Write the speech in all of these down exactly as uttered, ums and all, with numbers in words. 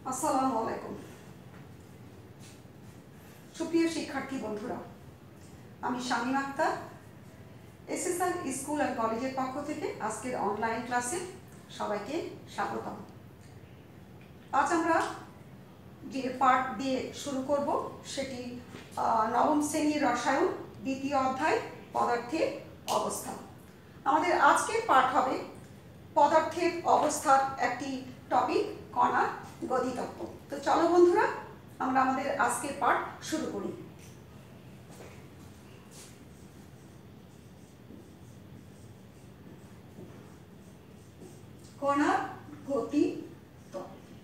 আসসালামু আলাইকুম সুপ্রিয় শিক্ষার্থী বন্ধুরা, আমি Shamim Akhtar SSR school and কলেজের পক্ষ থেকে আজকের অনলাইন ক্লাসে সবাইকে স্বাগতম। আজ আমরা যে পাঠ দিয়ে শুরু করব সেটি নবম শ্রেণীর রসায়ন দ্বিতীয় অধ্যায় পদার্থের অবস্থা। আমাদের আজকের পাঠ হবে পদার্থের অবস্থার একটি টপিক, কণার গতিতত্ত্ব। তো চলো বন্ধুরা, আমরা আমাদের আজকের পাঠ শুরু করি। কণার গতিতত্ত্ব।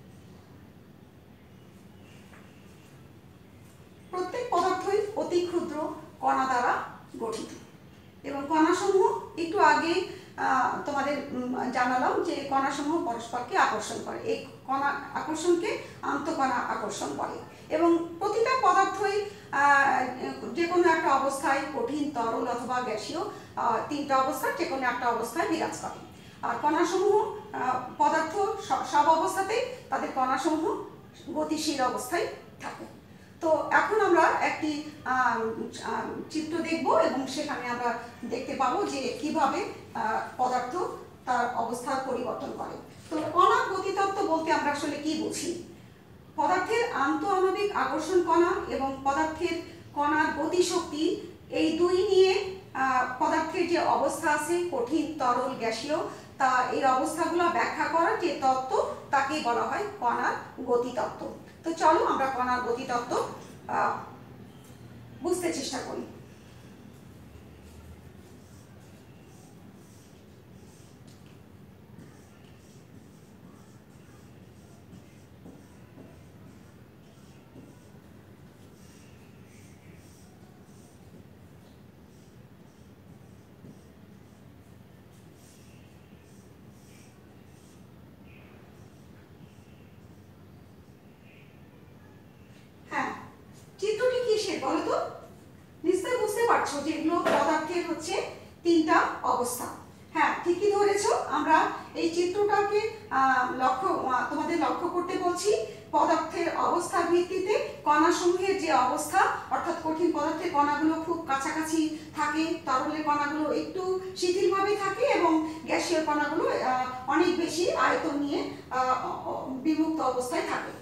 প্রত্যেক পদার্থই অতি ক্ষুদ্র কণা দ্বারা গঠিত এবং কণাসমূহ একটু আগে তোমাদের জানালাম যে কণাসমূহ পরস্পরকে আকর্ষণ করে। এই কণা আকর্ষণকে আন্তঃকণা আকর্ষণ বলে এবং প্রতিটা পদার্থই যে কোনো একটা অবস্থায় কঠিন, তরল অথবা গ্যাসীয়, তিনটা অবস্থায় যে কোনো একটা অবস্থায় বিরাজ করে। আর কণাসমূহ পদার্থ সব অবস্থাতেই তাদের কণাসমূহ গতিশীল অবস্থায় থাকে। তো এখন আমরা একটি চিত্র দেখব এবং সেখানে আমরা দেখতে পাবো যে কিভাবে পদার্থ তার অবস্থার পরিবর্তন করে। তো কণার গতিতত্ত্ব বলতে আমরা আসলে কি বুঝি? পদার্থের আন্তঃআণবিক আকর্ষণ কণা এবং পদার্থের কণার গতিশক্তি, এই দুই নিয়ে পদার্থের যে অবস্থা আছে কঠিন, তরল, গ্যাসীয়, তা এই অবস্থাগুলো ব্যাখ্যা করার যে তত্ত্ব তাকে বলা হয় কণার গতিতত্ত্ব। তো চলো আমরা কণার গতিতত্ত্ব বুঝতে চেষ্টা করি। চিত্রটি কিসের বলো তো? নিশ্চয়ই বুঝতে পারছো যে এগুলো পদার্থের হচ্ছে তিনটা অবস্থা। হ্যাঁ, ঠিকই ধরেছো। আমরা এই চিত্রটাকে লক্ষ্য তোমাদের লক্ষ্য করতে বলছি। পদার্থের অবস্থার ভিত্তিতে কণাসমূহের যে অবস্থা, অর্থাৎ কঠিন পদার্থের কণাগুলো খুব কাছাকাছি থাকে, তরলের কণাগুলো একটু শিথিলভাবে থাকে এবং গ্যাসীয় কণাগুলো অনেক বেশি আয়তন নিয়ে বিমুক্ত অবস্থায় থাকে।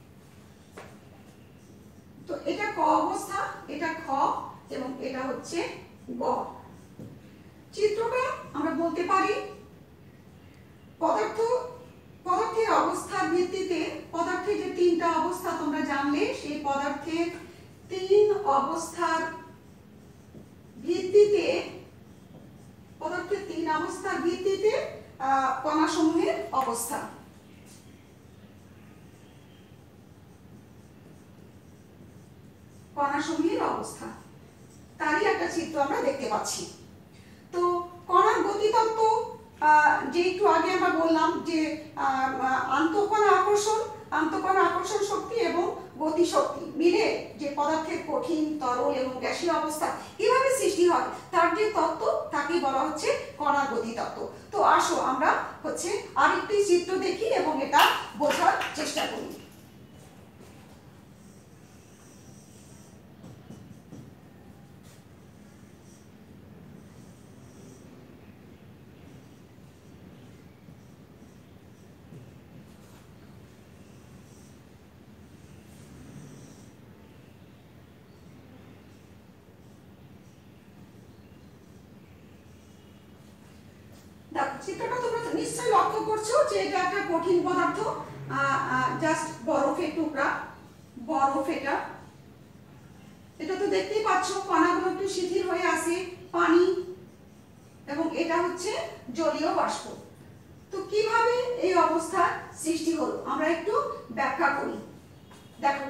তো এটা ক অবস্থা, এটা খ এবং এটা হচ্ছে গ। চিত্রটা আমরা বলতে পারি পদার্থ পদার্থের অবস্থার ভিত্তিতে, পদার্থের যে তিনটা অবস্থা তোমরা জানলে, সেই পদার্থের তিন অবস্থার ভিত্তিতে পদার্থের তিন অবস্থার ভিত্তিতে কণাসমূহের অবস্থা। কণাসমূহের অবস্থা তারই একটা চিত্র আমরা দেখতে পাচ্ছি। তো কণার গতিতত্ত্ব যে একটু আগে আমরা বললাম যে আন্তঃকণা আকর্ষণ আন্তঃকণা আকর্ষণ শক্তি এবং গতিশক্তি মিলে যে পদার্থের কঠিন, তরল এবং গ্যাসীয় অবস্থা কিভাবে সৃষ্টি হয় তার যে তত্ত্ব তাকে বলা হচ্ছে কণার গতিতত্ত্ব। তো আসো আমরা হচ্ছে আরেকটি চিত্র দেখি এবং এটা বোঝার চেষ্টা করি। চিত্রটা তোমরা নিশ্চয়ই লক্ষ্য করছো যে এটা একটা কঠিন পদার্থ, জাস্ট বরফের টুকরা, বরফ। এটা এটা তো দেখতেই পাচ্ছ কণাগুলো একটু শিথিল হয়ে আছে, পানি, এবং এটা হচ্ছে জলীয় বাষ্প। তো কিভাবে এই অবস্থার সৃষ্টি হলো আমরা একটু ব্যাখ্যা করি। দেখো,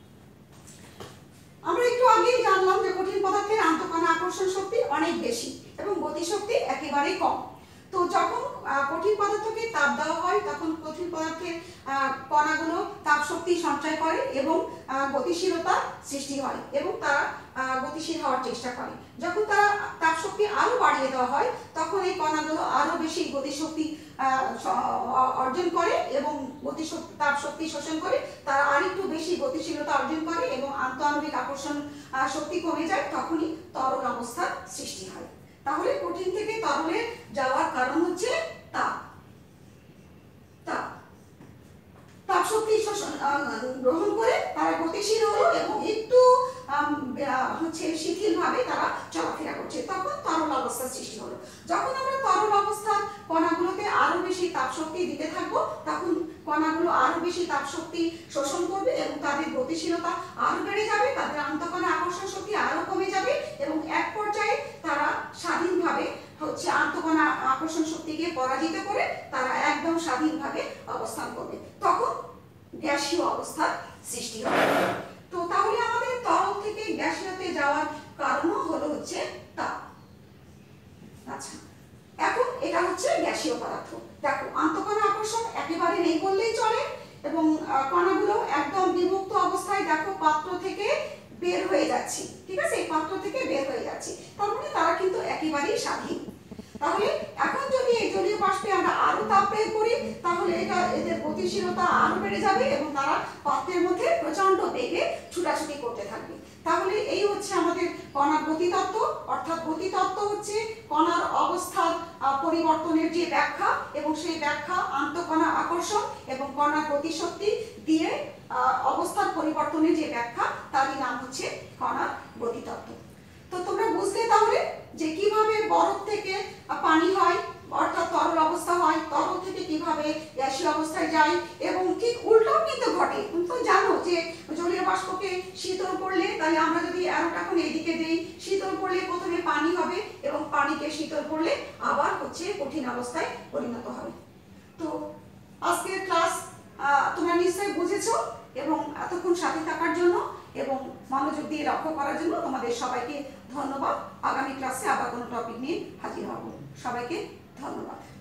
আমরা একটু আগেই জানলাম যে কঠিন পদার্থের আন্তঃকণা আকর্ষণ শক্তি অনেক বেশি এবং গতিশক্তি একেবারেই কম। তো যখন কঠিন পদার্থকে তাপ দেওয়া হয় তখন কঠিন পদার্থের কণাগুলো তাপ শক্তি সঞ্চয় করে এবং গতিশীলতা সৃষ্টি হয় এবং তারা গতিশীল হওয়ার চেষ্টা করে। যখন তারা তাপ শক্তি আরো বাড়িয়ে দেওয়া হয় তখন এই কণাগুলো আরো বেশি গতিশক্তি অর্জন করে এবং গতিশক্তি তাপ শক্তি শোষণ করে, তারা আরেকটু বেশি গতিশীলতা অর্জন করে এবং আন্তঃআণবিক আকর্ষণ শক্তি কমে যায়, তখনই তরল অবস্থার সৃষ্টি হয়। তাহলে কঠিন থেকে তরলে যাওয়ার কারণ হচ্ছে তাপ। তাপ তাপ শক্তি গ্রহণ করে তারা গতিশীল হলো এবং একটু হচ্ছে শিথিল ভাবে তারা চলাফেরা করছে, তখন তরল অবস্থার সৃষ্টি হলো। যখন আমরা তরল অবস্থার কণাগুলোতে আরো বেশি তাপ শক্তি দিতে থাকবো তখন কণাগুলো আরো বেশি তাপ শক্তি শোষণ করবে এবং তাদের গতিশীলতা আরো বেড়ে যাবে, তাদের আন্তঃকণা আকর্ষণ শক্তি আরো কমে যাবে এবং এক পর্যায়ে তারা স্বাধীনভাবে হচ্ছে আন্তঃকণা আকর্ষণ শক্তিকে পরাজিত করে তারা একদম স্বাধীনভাবে অবস্থান করবে, তখন গ্যাসীয় অবস্থার সৃষ্টি হবে। তো তাহলে আমাদের তরল থেকে গ্যাসীয়তে যাওয়ার কারণও হলো হচ্ছে তাপ। আচ্ছা, এখন এটা হচ্ছে গ্যাসীয় পদার্থ। দেখো, আন্তঃকণা আকর্ষণ একেবারে নেই বললেই চলে এবং কণাগুলো একদম বিমুক্ত অবস্থায় দেখো পাত্র থেকে বের হয়ে যাচ্ছে, ঠিক আছে, এই পাত্র থেকে বের হয়ে যাচ্ছে, তার মানে তারা কিন্তু একেবারেই স্বাধীন। তাহলে এখন যদি এই জলীয় বাষ্পে আমরা আরো তাপ প্রয়োগ করি তাহলে এটা এদের গতিশীলতা আরো বেড়ে যাবে এবং তারা পাত্রের মধ্যে প্রচন্ড বেগে ছুটাছুটি করতে থাকবে। তাহলে এই হচ্ছে আমাদের কণার গতিতত্ত্ব, অর্থাৎ গতিতত্ত্ব হচ্ছে কণার অবস্থার পরিবর্তনের যে ব্যাখ্যা এবং সেই ব্যাখ্যা আন্তঃকণা আকর্ষণ এবং কণার গতিশক্তি দিয়ে অবস্থার পরিবর্তনের যে ব্যাখ্যা তারই নাম হচ্ছে কণার গতিতত্ত্ব। তো তোমরা বুঝতে তাহলে যে কিভাবে বরফ থেকে পানি হয় অর্থাৎ তরল অবস্থা হয়, তরল থেকে কিভাবে গ্যাসীয় অবস্থায় যায় এবং ঠিক উল্টাও কিন্তু ঘটে। তুমি তো জানো যে জলীয় বাষ্পকে শীতল করলে, তাই আমরা যদি অ্যারোটা এখন এদিকে দেই, শীতল করলে প্রথমে পানি হবে এবং পানিকে শীতল করলে আবার হচ্ছে কঠিন অবস্থায় পরিণত হবে। তো আজকের ক্লাস তোমরা নিশ্চয়ই বুঝেছো এবং এতক্ষণ সাথে থাকার জন্য এবং মনোযোগ দিয়ে লক্ষ্য করার জন্য তোমাদের সবাইকে ধন্যবাদ। আগামী ক্লাসে আবার কোনো টপিক নিয়ে হাজির হব। সবাইকে ধন্যবাদ।